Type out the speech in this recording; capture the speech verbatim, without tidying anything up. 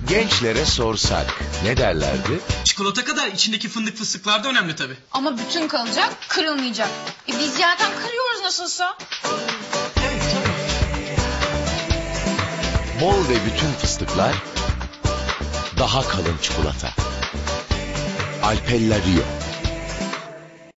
Gençlere sorsak ne derlerdi? Çikolata kadar içindeki fındık fıstıklar da önemli tabii. Ama bütün kalacak, kırılmayacak. E biz zaten kırıyoruz nasılsa. Evet tabii. Bol ve bütün fıstıklar, daha kalın çikolata. Alpella Rio.